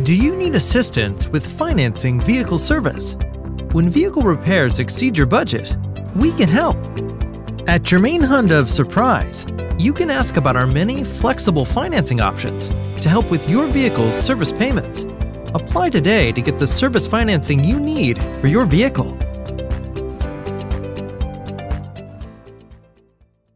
Do you need assistance with financing vehicle service? When vehicle repairs exceed your budget, we can help. At Germain Honda of Surprise, you can ask about our many flexible financing options to help with your vehicle's service payments. Apply today to get the service financing you need for your vehicle.